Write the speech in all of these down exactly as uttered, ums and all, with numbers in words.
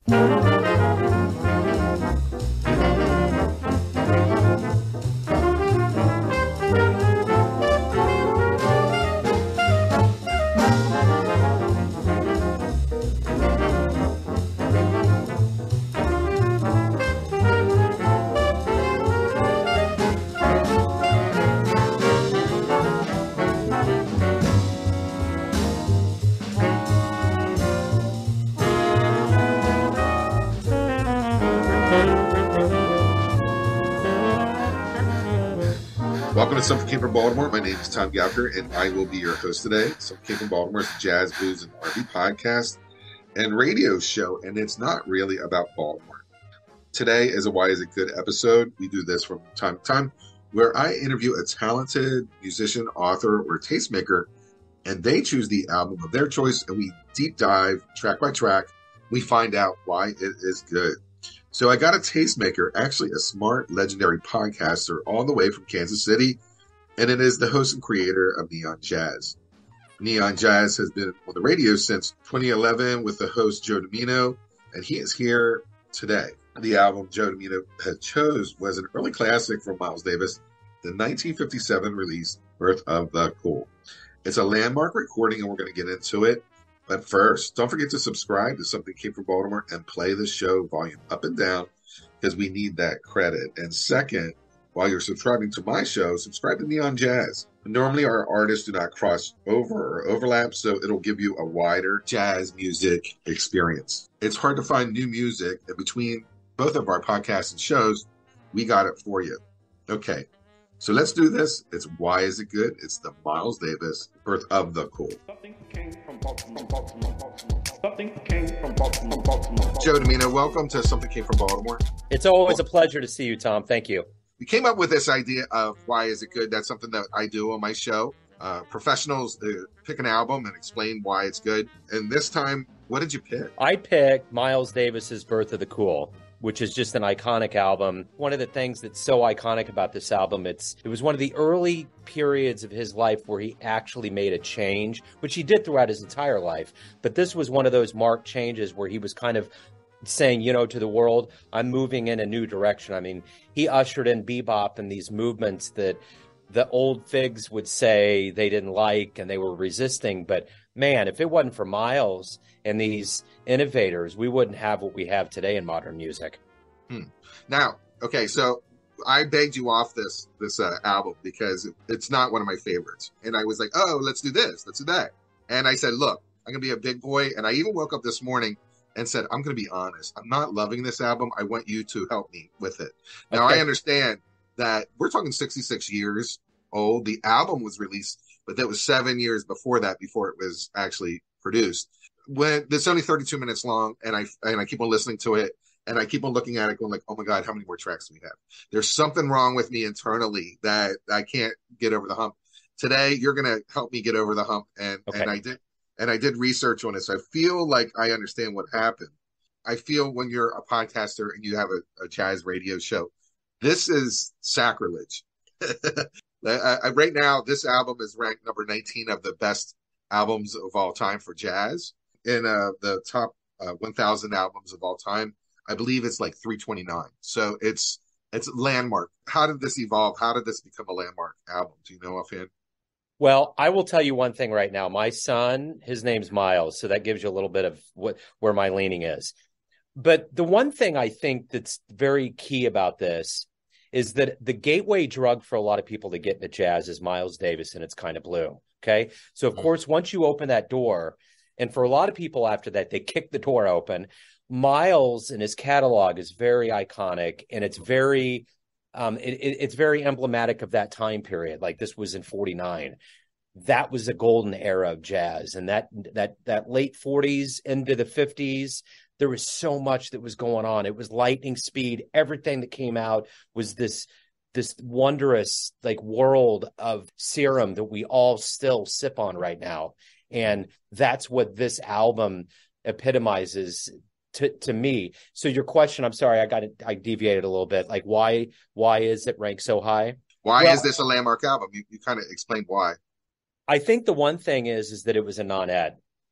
Welcome to Something Came from Baltimore. My name is Tom Gouker, and I will be your host today. Something Came from Baltimore is a jazz, blues, and R and B podcast and radio show, and it's not really about Baltimore. Today is a Why Is It Good episode. We do this from time to time, where I interview a talented musician, author, or tastemaker, and they choose the album of their choice, and we deep dive track by track. We find out why it is good. So I got a tastemaker, actually a smart, legendary podcaster all the way from Kansas City, and it is the host and creator of Neon Jazz. Neon Jazz has been on the radio since twenty eleven with the host Joe Dimino, and he is here today. The album Joe Dimino had chose was an early classic from Miles Davis, the nineteen fifty-seven release, Birth of the Cool. It's a landmark recording, and we're going to get into it. But first, don't forget to subscribe to Something Came from Baltimore and play the show volume up and down because we need that credit. And second, while you're subscribing to my show, subscribe to Neon Jazz. Normally, our artists do not cross over or overlap, so it'll give you a wider jazz music experience. It's hard to find new music, and between both of our podcasts and shows, we got it for you. Okay, so let's do this. It's Why Is It Good? It's the Miles Davis Birth of the Cool. Something came from Baltimore, Baltimore, Baltimore. Something came from Baltimore, Baltimore. Joe Dimino, welcome to Something Came from Baltimore. It's always a pleasure to see you, Tom. Thank you. We came up with this idea of Why Is It Good? That's something that I do on my show. Uh, professionals uh, pick an album and explain why it's good. And this time, what did you pick? I picked Miles Davis's Birth of the Cool, which is just an iconic album. One of the things that's so iconic about this album, it's it was one of the early periods of his life where he actually made a change, which he did throughout his entire life. But this was one of those marked changes where he was kind of saying, you know, to the world, I'm moving in a new direction. I mean, he ushered in bebop and these movements that the old figs would say they didn't like and they were resisting. But man, if it wasn't for Miles and these innovators, we wouldn't have what we have today in modern music. Hmm. Now, okay, so I begged you off this this uh, album because it's not one of my favorites. And I was like, oh, let's do this, let's do that. And I said, look, I'm going to be a big boy. And I even woke up this morning and said, I'm going to be honest. I'm not loving this album. I want you to help me with it. Now, Okay. I understand that we're talking sixty-six years old. The album was released, but that was seven years before that, before it was actually produced. When it's only thirty-two minutes long, and I and I keep on listening to it, and I keep on looking at it, going like, "Oh my God, how many more tracks do we have?" There's something wrong with me internally that I can't get over the hump. Today, you're going to help me get over the hump, and Okay. and I did, and I did research on it, so I feel like I understand what happened. I feel when you're a podcaster and you have a, a jazz radio show, this is sacrilege. I, I, right now, this album is ranked number nineteen of the best albums of all time for jazz. In uh, the top uh, one thousand albums of all time, I believe it's like three twenty-nine. So it's it's landmark. How did this evolve? How did this become a landmark album? Do you know offhand? Well, I will tell you one thing right now. My son, his name's Miles, so that gives you a little bit of what where my leaning is. But the one thing I think that's very key about this is that the gateway drug for a lot of people to get into jazz is Miles Davis and It's Kind of Blue. Okay. So, of Mm. course, once you open that door, and for a lot of people after that, they kick the door open. Miles and his catalog is very iconic, and it's very, um, it, it, it's very emblematic of that time period. Like this was in forty-nine. That was a golden era of jazz, and that that that late forties into the fifties. There was so much that was going on. It was lightning speed. Everything that came out was this this wondrous like world of serum that we all still sip on right now. And that's what this album epitomizes to, to me. So your question, I'm sorry, I got it, I deviated a little bit. Like why why is it ranked so high? Why Well, is this a landmark album? You, you kind of explained why. I think the one thing is is that it was a non-ed.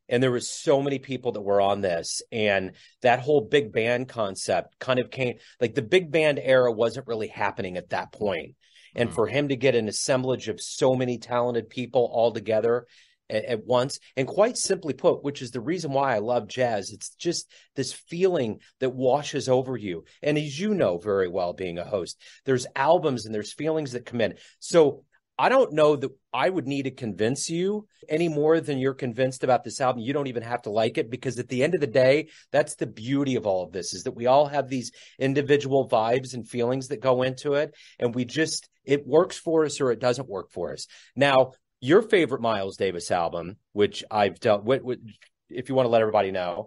And there was so many people that were on this, and that whole big band concept kind of came, like the big band era wasn't really happening at that point. And Mhm. for him to get an assemblage of so many talented people all together at, at once, and quite simply put, which is the reason why I love jazz, it's just this feeling that washes over you. And as you know very well, being a host, there's albums and there's feelings that come in. So I don't know that I would need to convince you any more than you're convinced about this album. You don't even have to like it, because at the end of the day, that's the beauty of all of this, is that we all have these individual vibes and feelings that go into it. And we just, it works for us or it doesn't work for us. Now, your favorite Miles Davis album, which I've dealt with, if you want to let everybody know.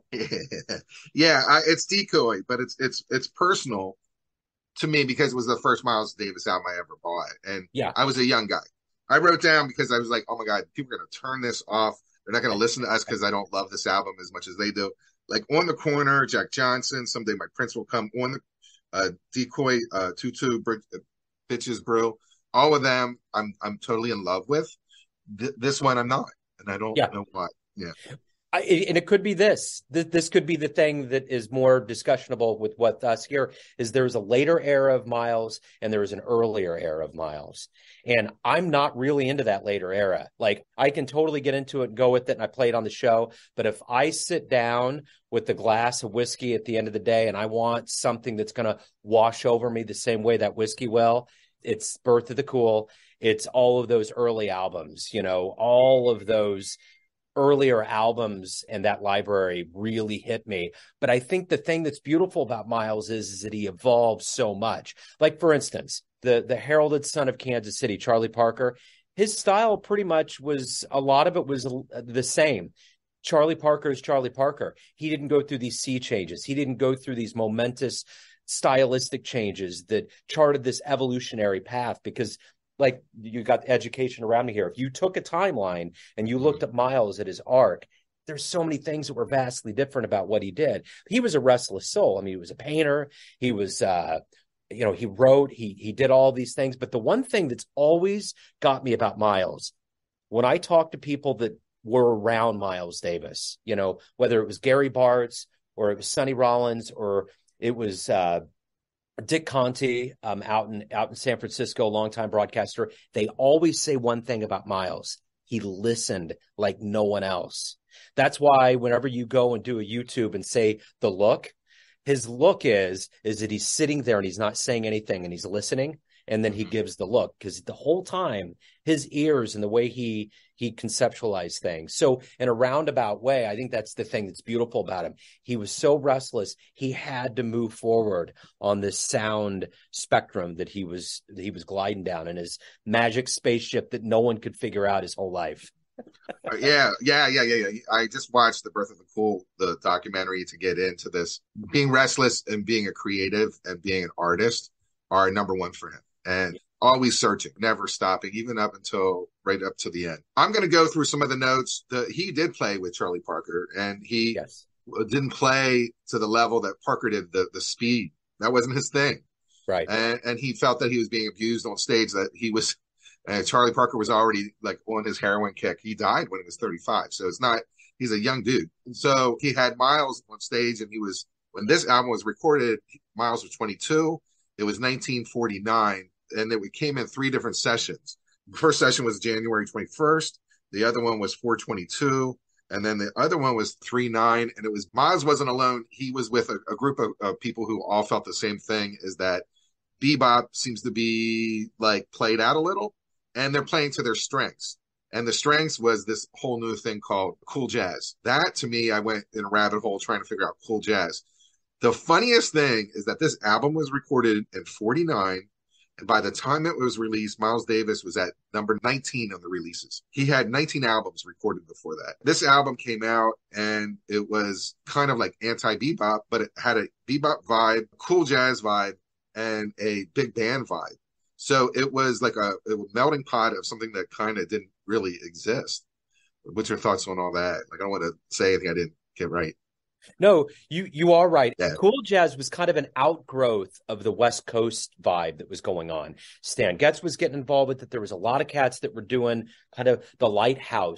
Yeah, I, it's Decoy, but it's it's it's personal to me because it was the first Miles Davis album I ever bought. And Yeah. I was a young guy. I wrote down because I was like, oh my God, people are going to turn this off. They're not going to listen to us because I don't love this album as much as they do. Like On the Corner, Jack Johnson, Someday My Prince Will Come, On the uh, Decoy, uh, Tutu, Br- Bitches Brew, all of them I'm I'm totally in love with. Th- this one I'm not, and I don't Yeah. know why. Yeah. I, and it could be this. This could be the thing that is more discussionable with what us here is. There's a later era of Miles and there was an earlier era of Miles. And I'm not really into that later era. Like, I can totally get into it and go with it, and I play it on the show. But if I sit down with the glass of whiskey at the end of the day and I want something that's going to wash over me the same way that whiskey will, it's Birth of the Cool. It's all of those early albums, you know, all of those earlier albums, and that library really hit me. But I think the thing that's beautiful about Miles is, is that he evolves so much. Like, for instance, the the heralded son of Kansas City, Charlie Parker, his style pretty much was, a lot of it was the same. Charlie Parker is Charlie Parker. He didn't go through these sea changes. He didn't go through these momentous stylistic changes that charted this evolutionary path, because like, you got education around me here. If you took a timeline and you looked at Miles at his arc, there's so many things that were vastly different about what he did. He was a restless soul. I mean, he was a painter. He was, uh, you know, he wrote, he, he did all these things. But the one thing that's always got me about Miles, when I talk to people that were around Miles Davis, you know, whether it was Gary Bartz or it was Sonny Rollins or it was, uh, Dick Conti, um, out in out in San Francisco, longtime broadcaster, they always say one thing about Miles: he listened like no one else. That's why whenever you go and do a YouTube and say the look, his look is is that he's sitting there and he's not saying anything and he's listening, and then he gives the look, because the whole time his ears and the way he he conceptualized things. So in a roundabout way, I think that's the thing that's beautiful about him. He was so restless, he had to move forward on this sound spectrum that he was that he was gliding down in his magic spaceship that no one could figure out his whole life. yeah, yeah, yeah, yeah, yeah. I just watched The Birth of the Cool, the documentary, to get into this. Being restless and being a creative and being an artist are number one for him. And always searching, never stopping, even up until right up to the end. I'm going to go through some of the notes. That he did play with Charlie Parker, and he Yes. didn't play to the level that Parker did, the, the speed. That wasn't his thing. Right. And, and he felt that he was being abused on stage, that he was, uh, Charlie Parker was already like on his heroin kick. He died when he was thirty-five. So it's not, he's a young dude. And so he had Miles on stage, and he was, when this album was recorded, Miles was twenty-two. It was nineteen forty-nine. And then we came in three different sessions. The first session was January twenty-first. The other one was four twenty-two. And then the other one was three nine. And it was, Miles wasn't alone. He was with a, a group of, of people who all felt the same thing, is that bebop seems to be like played out a little, and they're playing to their strengths. And the strengths was this whole new thing called cool jazz. That, to me, I went in a rabbit hole trying to figure out cool jazz. The funniest thing is that this album was recorded in forty-nine. And by the time it was released, Miles Davis was at number nineteen on the releases. He had nineteen albums recorded before that. This album came out, and it was kind of like anti-bebop, but it had a bebop vibe, cool jazz vibe, and a big band vibe. So it was like a, a melting pot of something that kind of didn't really exist. What's your thoughts on all that? Like, I don't want to say anything I didn't get right. No, you you are right. Yeah. Cool jazz was kind of an outgrowth of the West Coast vibe that was going on. Stan Getz was getting involved with it. There was a lot of cats that were doing kind of the lighthouse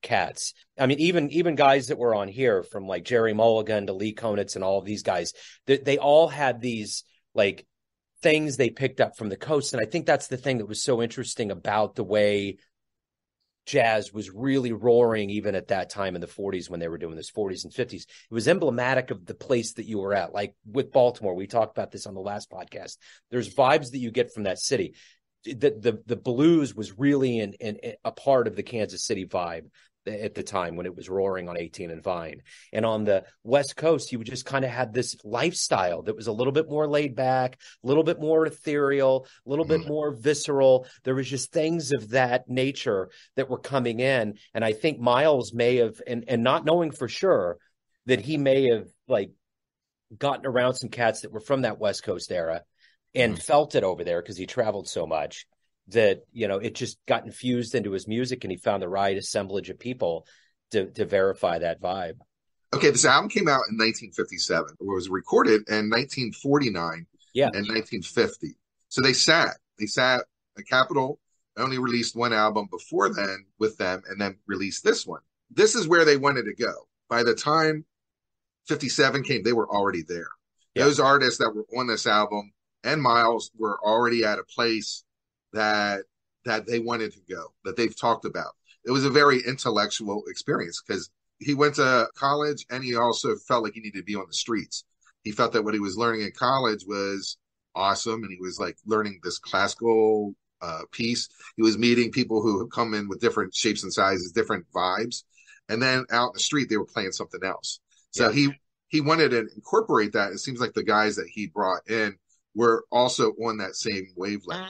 cats. I mean, even even guys that were on here, from like Jerry Mulligan to Lee Konitz and all of these guys, they, they all had these like things they picked up from the coast. And I think that's the thing that was so interesting about the way jazz was really roaring even at that time in the forties when they were doing this, forties and fifties. It was emblematic of the place that you were at. Like with Baltimore, we talked about this on the last podcast. There's vibes that you get from that city. The the, the blues was really in, in, in a part of the Kansas City vibe at the time when it was roaring on eighteen and Vine. And on the West Coast, you just kind of had this lifestyle that was a little bit more laid back, a little bit more ethereal, a little bit more visceral. There was just things of that nature that were coming in. And I think Miles may have, and, and not knowing for sure, that he may have like gotten around some cats that were from that West Coast era and mm-hmm. felt it over there because he traveled so much, that, you know, it just got infused into his music, and he found the right assemblage of people to, to verify that vibe. Okay, this album came out in nineteen fifty-seven. It was recorded in nineteen forty-nine yeah. and nineteen fifty. So they sat. They sat at Capitol, only released one album before then with them, and then released this one. This is where they wanted to go. By the time fifty-seven came, they were already there. Yeah. Those artists that were on this album and Miles were already at a place that that they wanted to go, that they've talked about. It was a very intellectual experience because he went to college and he also felt like he needed to be on the streets. He felt that what he was learning in college was awesome, and he was like learning this classical uh, piece. He was meeting people who have come in with different shapes and sizes, different vibes. And then out in the street, they were playing something else. So yeah. he he wanted to incorporate that. It seems like the guys that he brought in were also on that same wavelength.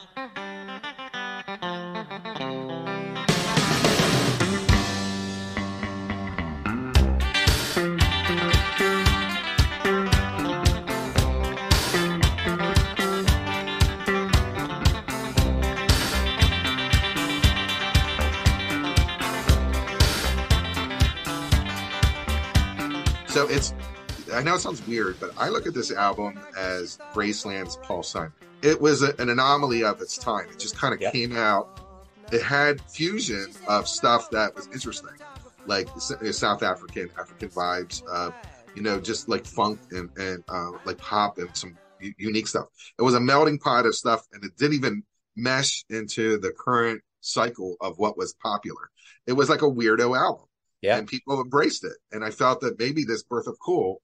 So it's, I know it sounds weird, but I look at this album as Graceland's Paul Simon. It was a, an anomaly of its time. It just kind of yep. came out. It had fusion of stuff that was interesting, like South African, African vibes, uh, you know, just like funk and, and uh, like pop and some u- unique stuff. It was a melting pot of stuff, and it didn't even mesh into the current cycle of what was popular. It was like a weirdo album. Yeah. And people embraced it. And I felt that maybe this Birth of Cool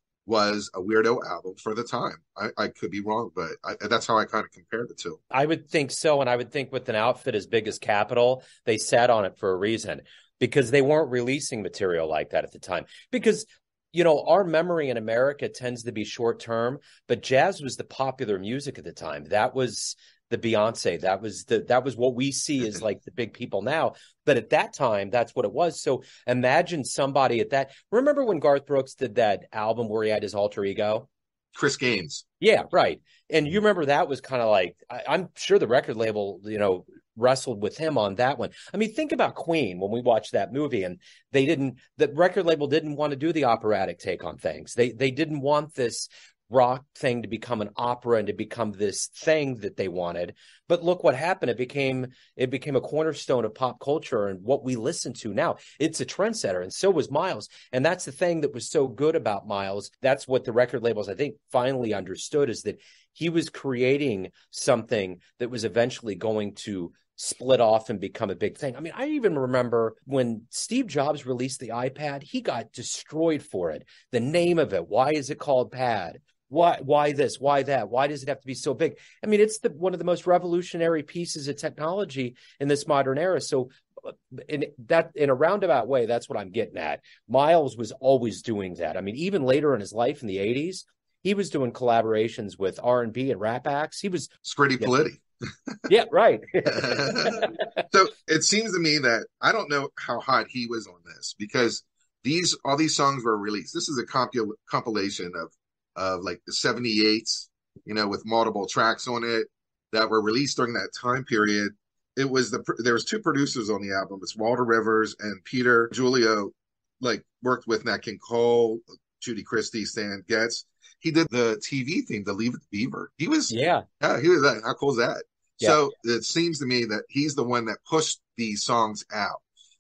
was a weirdo album for the time. I, I could be wrong, but I, that's how I kind of compared the two. I would think so. And I would think with an outfit as big as Capitol, they sat on it for a reason, because they weren't releasing material like that at the time. Because, you know, our memory in America tends to be short term, but jazz was the popular music at the time. That was the Beyonce. That was the that was what we see as like the big people now. But at that time, that's what it was. So imagine somebody at that. Remember when Garth Brooks did that album where he had his alter ego? Chris Gaines. Yeah, right. And you remember that was kind of like, I, I'm sure the record label, you know, wrestled with him on that one. I mean, think about Queen when we watched that movie, and they didn't, the record label didn't want to do the operatic take on things. They they didn't want this rock thing to become an opera and to become this thing that they wanted. But look what happened. It became it became a cornerstone of pop culture and what we listen to now. It's a trendsetter, and so was Miles. And that's the thing that was so good about Miles. That's what the record labels, I think, finally understood, is that he was creating something that was eventually going to split off and become a big thing. I mean, I even remember when Steve Jobs released the iPad, he got destroyed for it. The name of it, why is it called Pad? Why, why this? Why that? Why does it have to be so big? I mean, it's the, one of the most revolutionary pieces of technology in this modern era. So in that, in a roundabout way, that's what I'm getting at. Miles was always doing that. I mean, even later in his life in the eighties, he was doing collaborations with R and B and rap acts. He was Scritti yeah, Politti. yeah, right. So it seems to me that I don't know how hot he was on this, because these all these songs were released. This is a compil- compilation of of like the seventy-eights, you know, with multiple tracks on it that were released during that time period. It was the there was two producers on the album. It's Walter Rivers and Peter Julio, like worked with Nat King Cole, Judy Christie, Stan Getz. He did the T V theme, the Leave It to Beaver. He was, yeah, yeah, he was that. How cool is that? Yeah. So it seems to me that he's the one that pushed these songs out.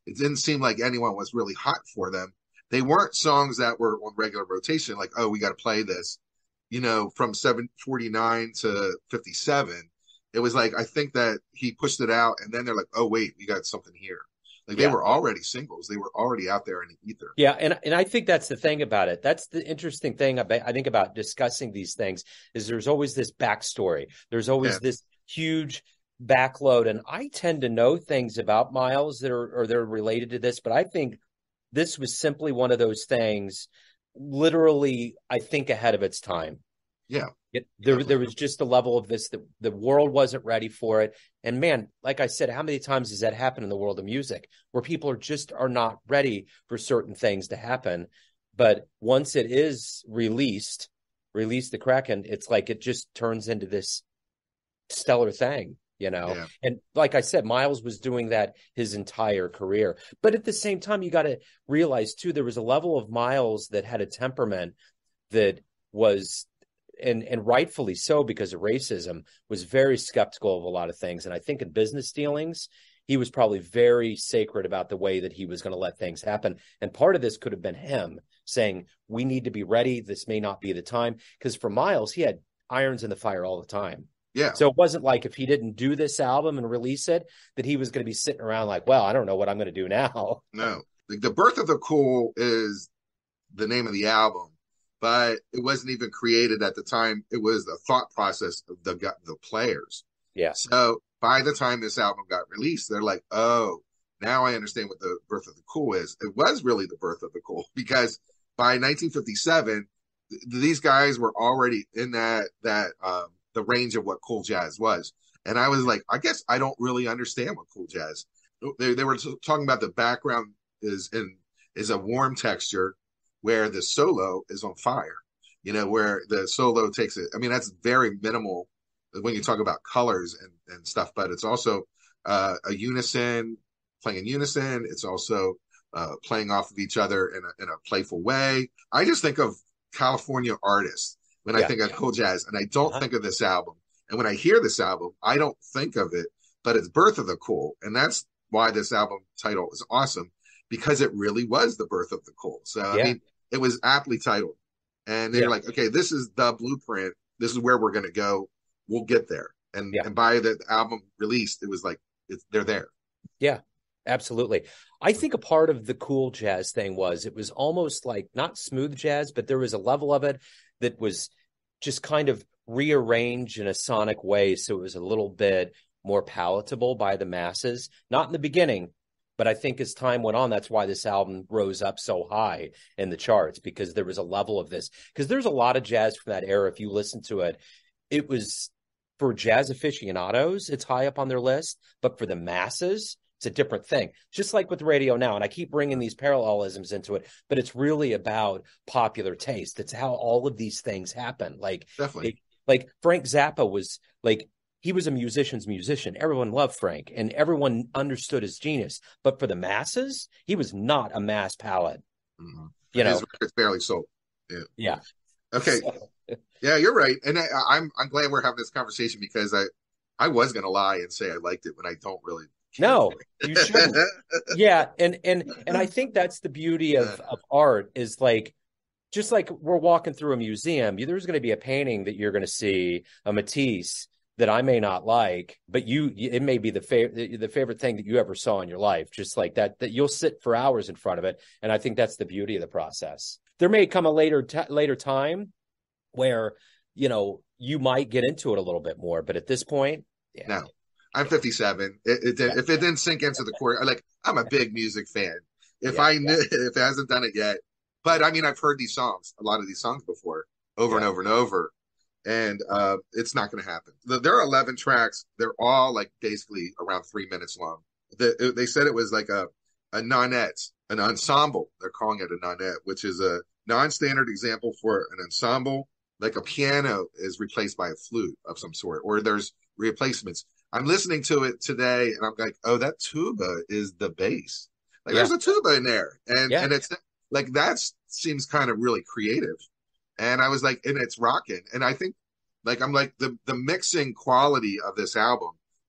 it didn't seem like anyone was really hot for them. They weren't songs that were on regular rotation, like, oh, we got to play this, you know, from seven forty-nine to fifty-seven. It was like, I think that he pushed it out, and then they're like, oh, wait, we got something here. Like, they Yeah. were already singles. They were already out there in the ether. Yeah, and and I think that's the thing about it. That's the interesting thing about, I think, about discussing these things, is there's always this backstory. There's always Yeah. this huge backload, and I tend to know things about Miles that are or they're related to this, but I think this was simply one of those things, literally, I think, ahead of its time. Yeah. It, there, there was just a level of this that the world wasn't ready for it. And man, like I said, how many times does that happen in the world of music, where people are just are not ready for certain things to happen? But once it is released, release the Kraken, it's like it just turns into this stellar thing, you know? Yeah. And like I said, Miles was doing that his entire career. But at the same time, you got to realize too, there was a level of Miles that had a temperament that was, and and rightfully so, because of racism, was very skeptical of a lot of things. And I think in business dealings, he was probably very sacred about the way that he was going to let things happen. And part of this could have been him saying, we need to be ready. This may not be the time. Because for Miles, he had irons in the fire all the time. Yeah. So it wasn't like if he didn't do this album and release it, that he was going to be sitting around like, well, I don't know what I'm going to do now. No. Like, the Birth of the Cool is the name of the album, but it wasn't even created at the time. It was the thought process of the the players. Yeah. So by the time this album got released, they're like, oh, now I understand what the Birth of the Cool is. It was really the birth of the cool, because by nineteen fifty-seven, th- these guys were already in that that um, the range of what cool jazz was. And I was like, I guess I don't really understand what cool jazz. They, they were talking about the background is in is a warm texture, where the solo is on fire, you know, where the solo takes it. I mean, that's very minimal when you talk about colors and, and stuff, but it's also uh, a unison, playing in unison. It's also uh, playing off of each other in a, in a playful way. I just think of California artists when Yeah. I think of cool jazz, and I don't Uh-huh. think of this album. And when I hear this album, I don't think of it, but it's Birth of the Cool. And that's why this album title is awesome, because it really was the birth of the cool. So, Yeah. I mean, it was aptly titled. And they're Yeah. like, okay, this is the blueprint. This is where we're going to go. We'll get there. And Yeah. and by the album released, it was like, it's, they're there. Yeah, absolutely. I think a part of the cool jazz thing was it was almost like not smooth jazz, but there was a level of it that was just kind of rearranged in a sonic way. So it was a little bit more palatable by the masses. Not in the beginning, but I think as time went on, that's why this album rose up so high in the charts, because there was a level of this. Because there's a lot of jazz from that era. If you listen to it, it was, for jazz aficionados, it's high up on their list, but for the masses, it's a different thing. Just like with radio now, and I keep bringing these parallelisms into it, but it's really about popular taste. It's how all of these things happen. Like, Definitely. it, like Frank Zappa was like, he was a musician's musician. Everyone loved Frank, and everyone understood his genius. But for the masses, he was not a mass palate. Mm-hmm. You know, his record's barely sold. Yeah. Yeah. Okay. So, Yeah, you're right. And I, I'm I'm glad we're having this conversation, because I I was gonna lie and say I liked it when I don't really care. no, you shouldn't. Yeah, and and and I think that's the beauty of of art, is like, just like we're walking through a museum, you, there's going to be a painting that you're going to see, a Matisse, that I may not like, but you, it may be the favorite the favorite thing that you ever saw in your life, just like that, that you'll sit for hours in front of it. And I think that's the beauty of the process. There may come a later t- later time where, you know, you might get into it a little bit more, but at this point, yeah. No, I'm fifty-seven. It, it, Yeah. If it didn't sink into the core, like, I'm a big music fan. If Yeah, I yeah. knew, if it hasn't done it yet, but I mean, I've heard these songs, a lot of these songs before, over and Yeah. over and over, and uh, it's not going to happen. The, there are eleven tracks. They're all like basically around three minutes long. The, they said it was like a a nonette, an ensemble. They're calling it a nonette, which is a non-standard example for an ensemble. Like a piano is replaced by a flute of some sort, or there's replacements. I'm listening to it today, and I'm like, oh, that tuba is the bass. Like, Yeah. there's a tuba in there, and Yeah. and it's like, that seems kind of really creative. And I was like, and it's rocking. And I think, like, I'm like, the the mixing quality of this album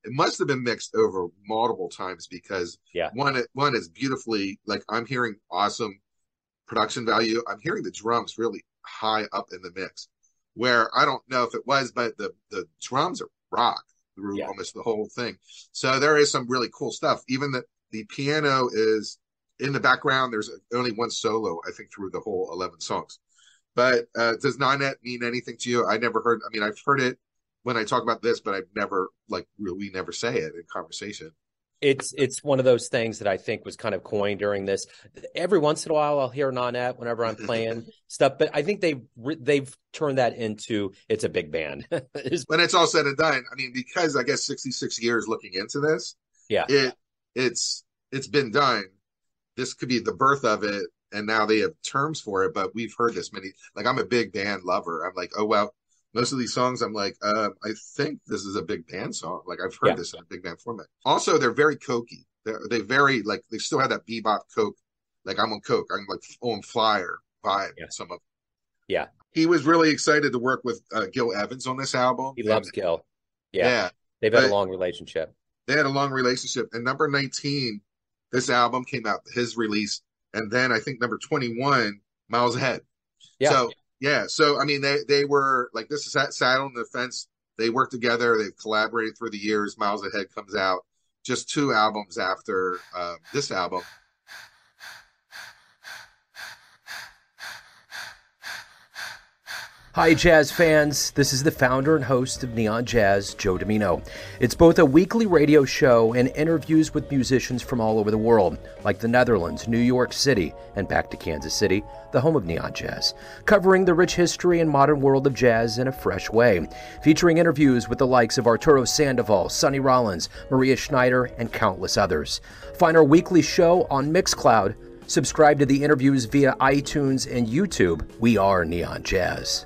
it must have been mixed over multiple times because Yeah. one one is beautifully, like, I'm hearing awesome production value. I'm hearing the drums really high up in the mix, where I don't know if it was, but the the drums are rock through Yeah. almost the whole thing. So there is some really cool stuff. Even the the piano is in the background. There's only one solo, I think, through the whole eleven songs. But uh, does Nanette mean anything to you? I never heard. I mean, I've heard it when I talk about this, but I've never, like, we never say it in conversation. It's it's one of those things that I think was kind of coined during this. Every once in a while, I'll hear Nanette whenever I'm playing stuff, but I think they've they've turned that into it's a big band. When it's all said and done, I mean, because I guess sixty-six years looking into this, yeah, it it's it's been done. This could be the birth of it, and now they have terms for it. But we've heard this many. Like, I'm a big band lover. I'm like, oh well. Most of these songs, I'm like, uh, I think this is a big band song. Like, I've heard yeah. this in a big band format. Also, they're very cokey. They're they very, like, they still have that bebop coke. Like, I'm on coke. I'm like on flyer vibe. Yeah. Some of yeah. He was really excited to work with uh, Gil Evans on this album. He loves and, Gil. Yeah. yeah. They've had a long relationship. They had a long relationship. And number nineteen, this album came out, his release. And then I think number twenty-one, Miles Ahead. Yeah. So, yeah, so I mean, they they were like, this is Saddle and the Fence. They worked together. They've collaborated through the years. Miles Ahead comes out just two albums after uh, this album. Hi, jazz fans. This is the founder and host of Neon Jazz, Joe Dimino. It's both a weekly radio show and interviews with musicians from all over the world, like the Netherlands, New York City, and back to Kansas City, the home of Neon Jazz, covering the rich history and modern world of jazz in a fresh way, featuring interviews with the likes of Arturo Sandoval, Sonny Rollins, Maria Schneider, and countless others. Find our weekly show on Mixcloud. Subscribe to the interviews via iTunes and YouTube. We are Neon Jazz.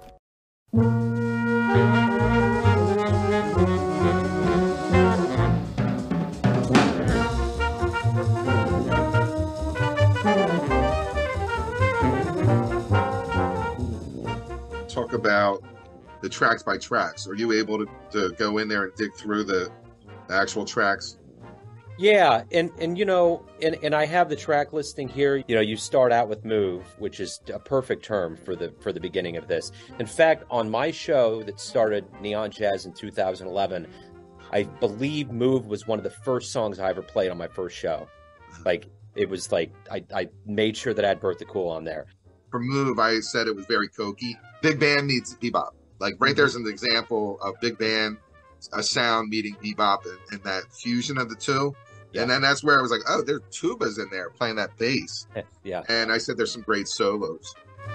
Talk about the tracks by tracks. Are you able to, to go in there and dig through the, the actual tracks? Yeah, and and you know, and and I have the track listing here. You know, you start out with Move, which is a perfect term for the for the beginning of this. In fact, on my show that started Neon Jazz in two thousand eleven, I believe Move was one of the first songs I ever played on my first show. Like, it was like I, I made sure that I had Bertha Cool on there. For Move, I said it was very cokey. Big band meets bebop. Like, right mm-hmm. there's an example of big band, a sound meeting bebop, and, and that fusion of the two. Yeah. And then that's where I was like, oh, there's tubas in there playing that bass. Yeah. And I said there's some great solos.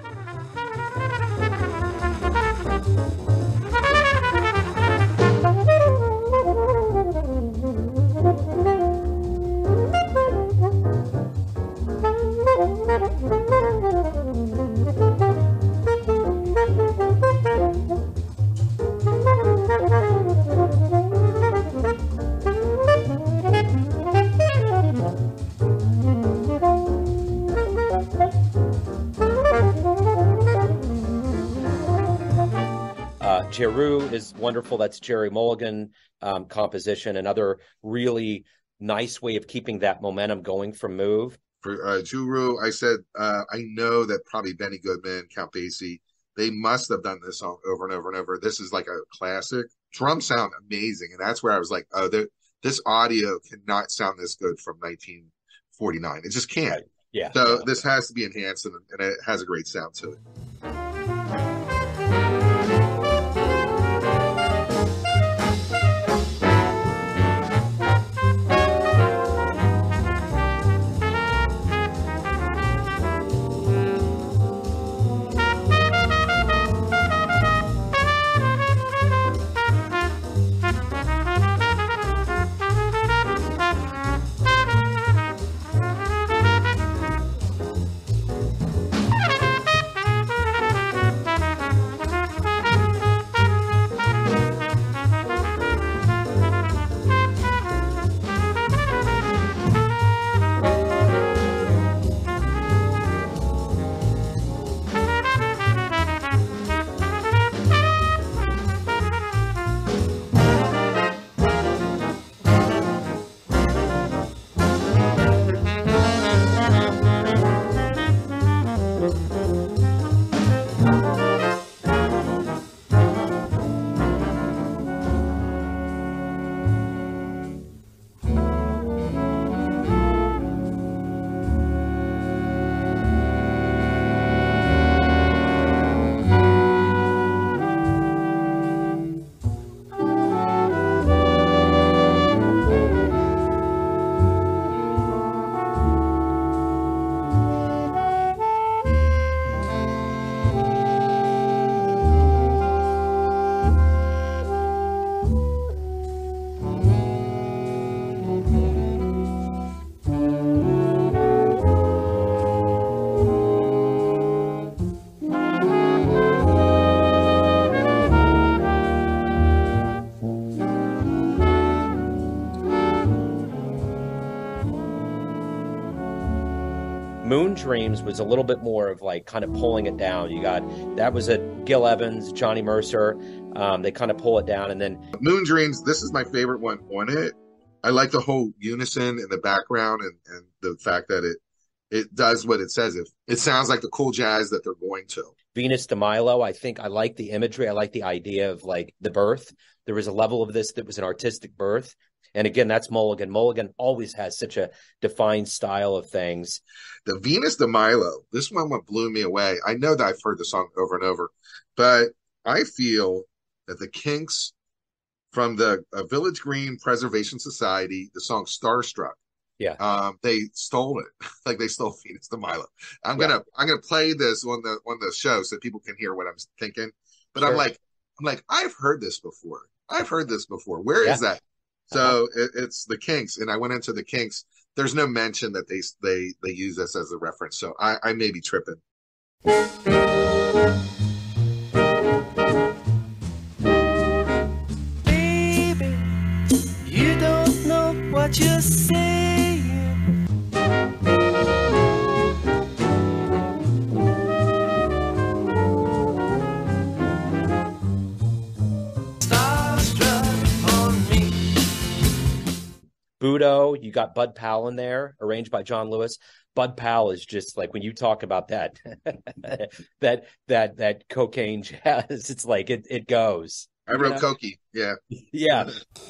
Jeru is wonderful. That's Jerry Mulligan um, composition. Another really nice way of keeping that momentum going from Move. For uh, Jeru, I said, uh, I know that probably Benny Goodman, Count Basie, they must have done this song over and over and over. This is like a classic. Drums sound amazing. And that's where I was like, oh, this audio cannot sound this good from nineteen forty-nine. It just can't. Right. Yeah. So yeah. this has to be enhanced, and, and it has a great sound to it. Dreams was a little bit more of like kind of pulling it down. You got, that was a Gil Evans, Johnny Mercer. Um, they kind of pull it down, and then Moon Dreams, this is my favorite one on it. I like the whole unison in the background, and, and the fact that it it does what it says. If it sounds like the cool jazz that they're going to. Venus de Milo, I think I like the imagery. I like the idea of like the birth. There was a level of this that was an artistic birth. And again, that's Mulligan. Mulligan always has such a defined style of things. The Venus de Milo, this one what blew me away. I know that I've heard the song over and over, but I feel that the Kinks from the uh, Village Green Preservation Society, the song Starstruck, Yeah. Um, they stole it. Like they stole Venus de Milo. I'm Yeah. gonna I'm gonna play this on the on the show so people can hear what I'm thinking. But Sure. I'm like I'm like I've heard this before. I've heard this before. Where is Yeah. that? So it, it's the Kinks, and I went into the Kinks. There's no mention that they they they use this as a reference. So I, I may be tripping. Baby, you don't know what you're saying. Starstruck on me. Budo, you got Bud Powell in there, arranged by John Lewis. Bud Powell is just like, when you talk about that, that that that cocaine jazz, it's like it it goes. I wrote Yeah. Cokie. Yeah. Yeah.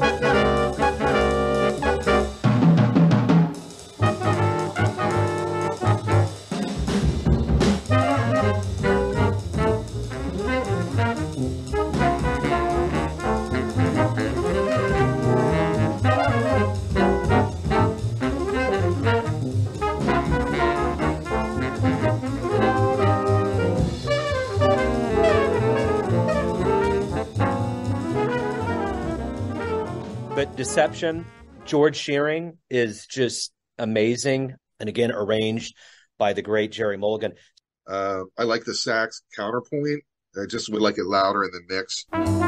But Deception, George Shearing is just amazing. And again, arranged by the great Jerry Mulligan. Uh, I like the sax counterpoint. I just would like it louder in the mix.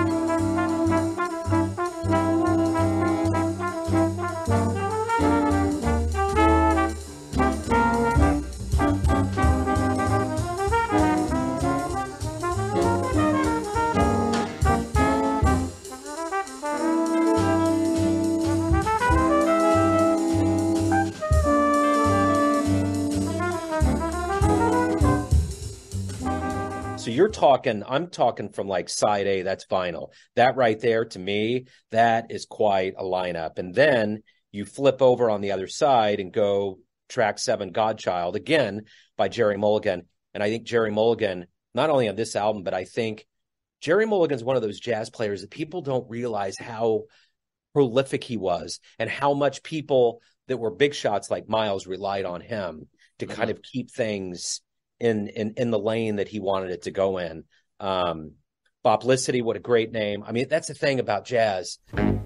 So you're talking, I'm talking from like side A, that's vinyl. That right there, to me, that is quite a lineup. And then you flip over on the other side and go track seven, Godchild, again by Jerry Mulligan. And I think Jerry Mulligan, not only on this album, but I think Jerry Mulligan's one of those jazz players that people don't realize how prolific he was and how much people that were big shots like Miles relied on him to mm-hmm. kind of keep things in, in, in the lane that he wanted it to go in. Um, Boplicity, what a great name. I mean, that's the thing about jazz.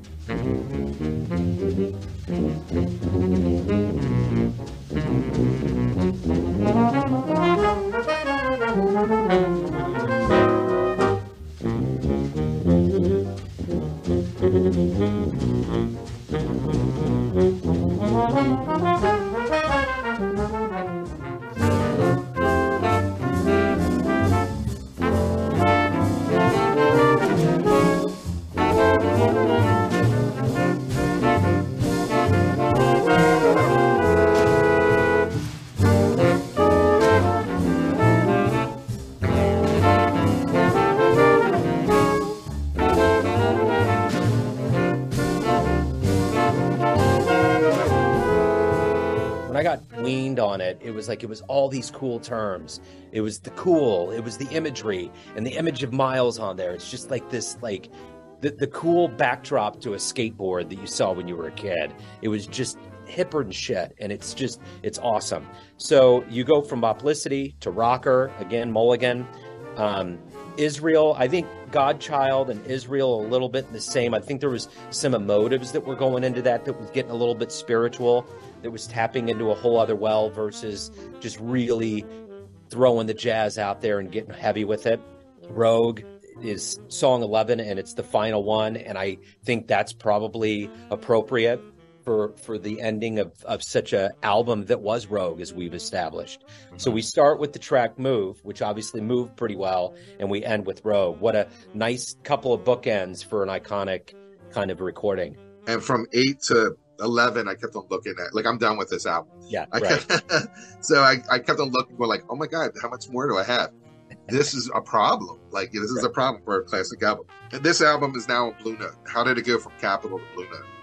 I got weaned on it, it was like it was all these cool terms. It was the cool, it was the imagery, and the image of Miles on there. It's just like this, like the, the cool backdrop to a skateboard that you saw when you were a kid. It was just hipper and shit, and it's just, it's awesome. So you go from Boplicity to Rocker, again, Mulligan. Um, Israel, I think Godchild and Israel a little bit the same. I think there was some emotives that were going into that that was getting a little bit spiritual, that was tapping into a whole other well versus just really throwing the jazz out there and getting heavy with it. Rogue is song eleven, and it's the final one, and I think that's probably appropriate. for for the ending of of such a album that was Rogue, as we've established. Mm-hmm. So we start with the track Move, which obviously moved pretty well, and we end with Rogue. What a nice couple of bookends for an iconic kind of recording. And from eight to eleven, I kept on looking at, like, I'm done with this album. Yeah, I right. kept, so I, I kept on looking, going like, oh my God, how much more do I have? This is a problem. Like, this is right. a problem for a classic album. And this album is now on Blue Note. How did it go from Capitol to Blue Note?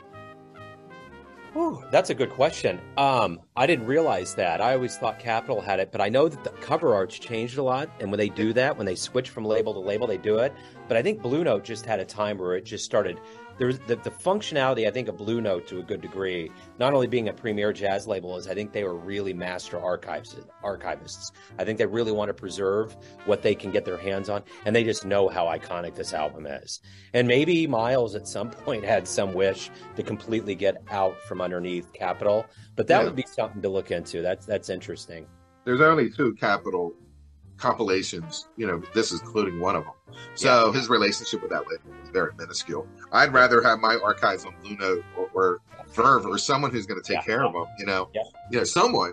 Ooh, that's a good question. Um, I didn't realize that. I always thought Capitol had it, but I know that the cover art's changed a lot. And when they do that, when they switch from label to label, they do it. But I think Blue Note just had a time where it just started. There's the, the functionality, I think, of Blue Note to a good degree, not only being a premier jazz label, is I think they were really master archives, archivists. I think they really want to preserve what they can get their hands on, and they just know how iconic this album is. And maybe Miles at some point had some wish to completely get out from underneath Capitol, but that Yeah. would be something to look into. That's that's interesting. There's only two Capitol compilations, you know, this is including one of them. So Yeah. his relationship with that label is very minuscule. I'd rather have my archives on Blue Note or, or Verve or someone who's going to take Yeah. care of them, you know, Yeah. you know, someone.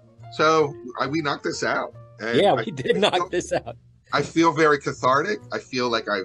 So I, we knocked this out. And Yeah, I, we did I knock feel, this out. I feel very cathartic. I feel like I've,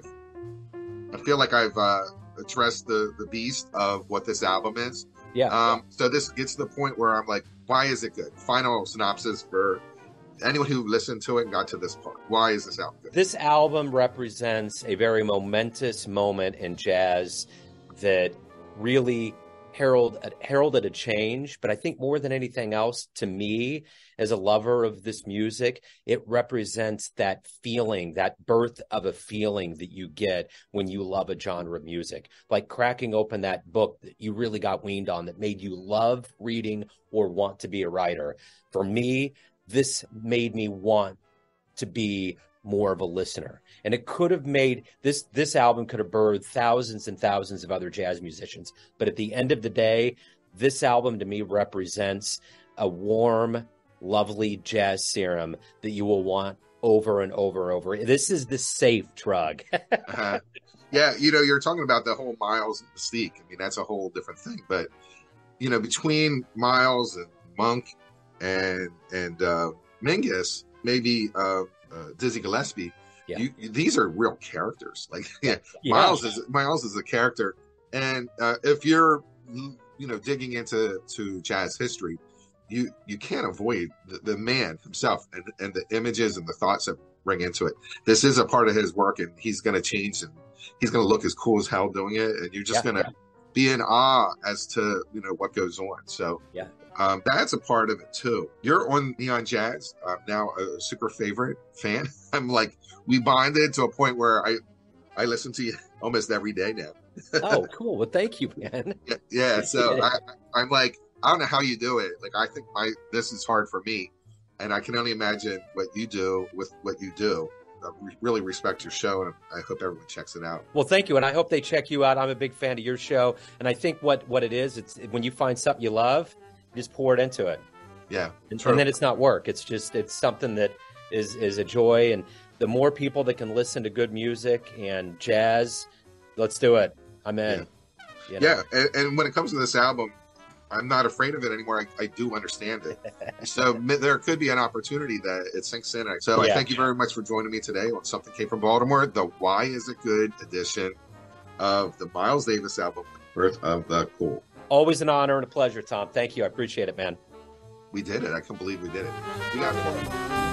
I feel like I've uh, addressed the the beast of what this album is. Yeah. Um, so this gets to the point where I'm like, why is it good? Final synopsis for anyone who listened to it and got to this part. Why is this album good? This album represents a very momentous moment in jazz that really herald, heralded a change. But I think more than anything else, to me, as a lover of this music, it represents that feeling, that birth of a feeling that you get when you love a genre of music. Like cracking open that book that you really got weaned on, that made you love reading or want to be a writer. For me, this made me want to be more of a listener. And it could have made this, this album could have birthed thousands and thousands of other jazz musicians. But at the end of the day, this album to me represents a warm, lovely jazz serum that you will want over and over and over. This is the safe drug. uh-huh. Yeah, you know, you're talking about the whole Miles mystique. I mean, that's a whole different thing. But, you know, between Miles and Monk and and uh, Mingus, maybe uh, uh, Dizzy Gillespie, Yeah. you, these are real characters. Like, yeah, Yeah. Miles is Miles is a character, and uh, if you're, you know, digging into to jazz history, you you can't avoid the, the man himself and and the images and the thoughts that bring into it. This is a part of his work, and he's going to change, and he's going to look as cool as hell doing it, and you're just Yeah, going to yeah. be in awe as to, you know, what goes on. So Yeah. Um, that's a part of it too. You're on Neon Jazz. I'm now a super favorite fan. I'm like, we bonded to a point where I, I listen to you almost every day now. Oh, cool. Well, thank you, man. Yeah. yeah so I, I'm like, I don't know how you do it. Like, I think my, this is hard for me, and I can only imagine what you do with what you do. I really respect your show, and I hope everyone checks it out. Well, thank you. And I hope they check you out. I'm a big fan of your show. And I think what, what it is, it's when you find something you love, just pour it into it. Yeah. And, true. and then it's not work. It's just, it's something that is, is a joy. And the more people that can listen to good music and jazz, let's do it. I'm in. Yeah. You know? Yeah. And, and when it comes to this album, I'm not afraid of it anymore. I, I do understand it. So there could be an opportunity that it sinks in. So Yeah. I thank you very much for joining me today on Something Came from Baltimore, the Why Is It Good edition of the Miles Davis album, Birth of the Cool. Always an honor and a pleasure, Tom. Thank you. I appreciate it, man. We did it. I can't believe we did it. We got it.